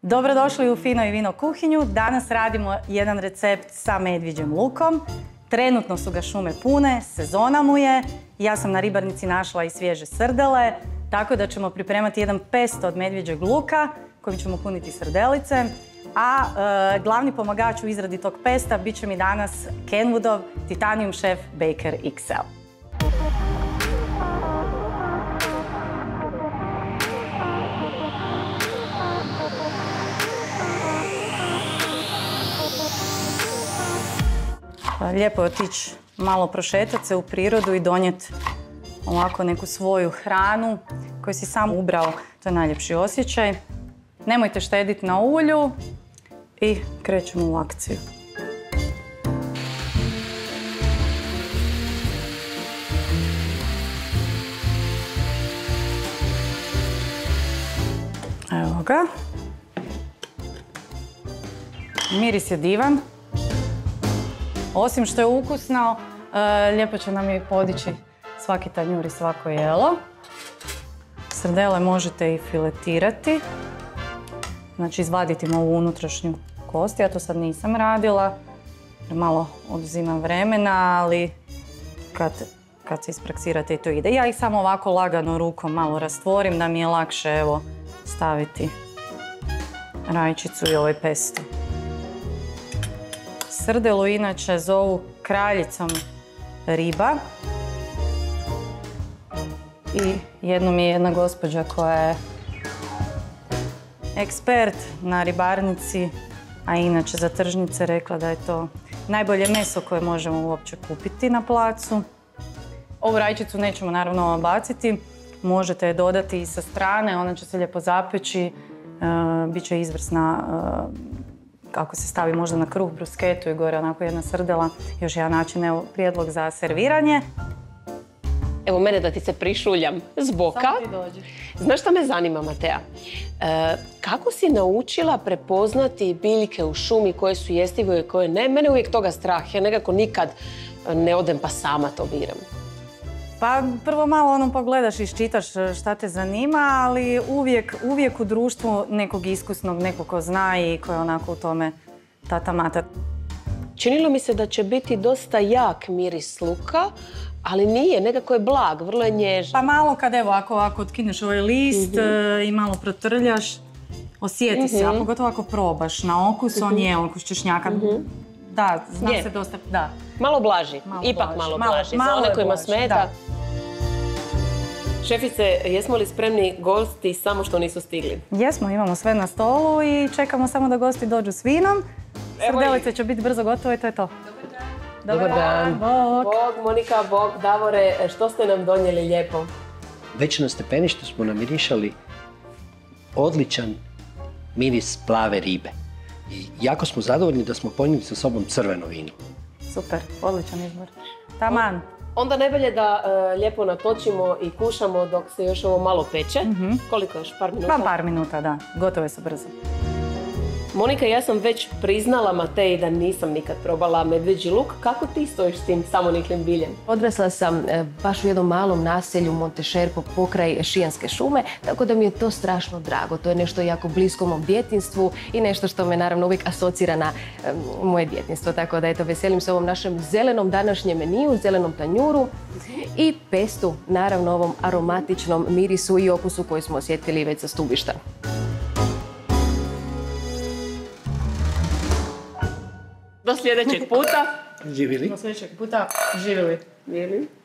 Dobrodošli u Fino i vino kuhinju. Danas radimo jedan recept sa medvjeđim lukom. Trenutno su ga šume pune, sezona mu je. Ja sam na ribarnici našla i svježe srdele, tako da ćemo pripremati jedan pesto od medvjeđeg luka kojim ćemo puniti srdelice. A glavni pomagač u izradi tog pesta bit će mi danas Kenwoodov Titanium Chef Baker XL. Lijepo je otići malo prošetati se u prirodu i donijeti ovako neku svoju hranu koju si sam ubrao. To je najljepši osjećaj. Nemojte štediti na ulju i krećemo u akciju. Evo ga. Miris je divan. Osim što je ukusno, lijepo će nam i podići svaki tanjur i svako jelo. Srdele možete i filetirati. Znači izvaditi mu ovu unutrašnju kost. Ja to sad nisam radila, jer malo oduzima vremena, ali kad se ispraksirate i to ide. Ja ih samo ovako lagano rukom malo rastvorim da mi je lakše evo staviti rajčicu i ovaj pesto. Srdelu inače zovu kraljicom riba. I jednom je jedna gospođa koja je ekspert na ribarnici, a inače za tržnice rekla da je to najbolje meso koje možemo uopće kupiti na placu. Ovu rajčicu nećemo naravno baciti, možete je dodati i sa strane, ona će se lijepo zapeći, bit će izvrsna kako se stavi možda na kruh, brusketu i gore onako jedna srdela. Još jedan način, evo, prijedlog za serviranje. Evo mene da ti se prišuljam s boka. Samo ti dođi. Znaš šta me zanima, Matea? Kako si naučila prepoznati biljke u šumi koje su jestive i koje ne? Mene uvijek toga strah. Ja nekako nikad ne odem pa sama to biram. Pa prvo malo ono pogledaš i iščitaš šta te zanima, ali uvijek u društvu nekog iskusnog, nekog ko zna i ko je onako u tome tata-mata. Činilo mi se da će biti dosta jak miris luka, ali nije, nekako je blag, vrlo je nježan. Pa malo kad evo, ako otkineš ovaj list i malo protrljaš, osjeti se, a pogotovo ako probaš na okus, on je okus češnjaka. Da, zna se dosta, da. Malo blaži, ipak malo blaži, za one kojima smeta. Šefice, jesmo li spremni gosti samo što nisu stigli? Jesmo, imamo sve na stolu i čekamo samo da gosti dođu s vinom. Srdelice će biti brzo gotove i to je to. Dobar dan. Bog. Bog, Monika, Bog, Davore, što ste nam donijeli lijepo? Već na stepeništu smo namirišali odličan miris plave ribe. I jako smo zadovoljni da smo ponijeli sa sobom crveno vino. Super, odličan izbor. Taman. Onda najbolje da lijepo natočimo i kušamo dok se još ovo malo peče. Koliko još? Par minuta? Pa par minuta, da. Gotove su brzo. Monika, ja sam već priznala Mateji da nisam nikad probala medvjeđi luk. Kako ti stojiš s tim samoniklim biljem? Odrasla sam baš u jednom malom naselju Montešerpo pokraj Šijanske šume, tako da mi je to strašno drago. To je nešto jako blisko mom djetinjstvu i nešto što me naravno uvijek asocira na moje djetinjstvo. Tako da eto, veselim se ovom našem zelenom današnjem meniju, zelenom tanjuru i pestu, naravno ovom aromatičnom mirisu i okusu koji smo osjetili već sa stubišta. Do sljedećeg puta. Živjeli? Do sljedećeg puta živjeli.